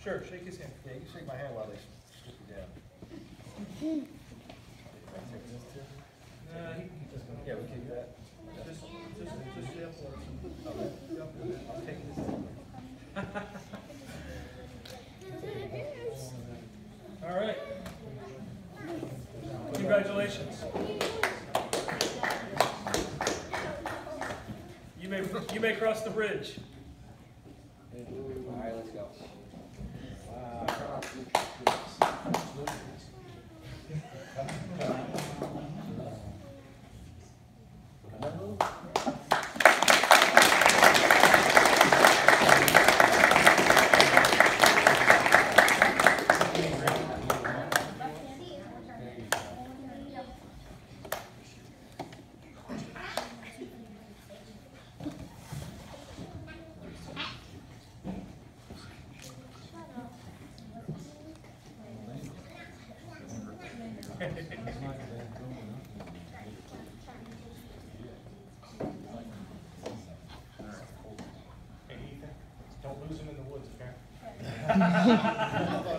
Sure, shake his hand. Yeah, you can shake my hand while they strip you down. Nah, he can keep this going. Yeah, we keep that. Just the epilepsy. I'm taking this. All right. Congratulations. You may cross the bridge. All right, let's go. Hey, Ethan, don't lose him in the woods, okay?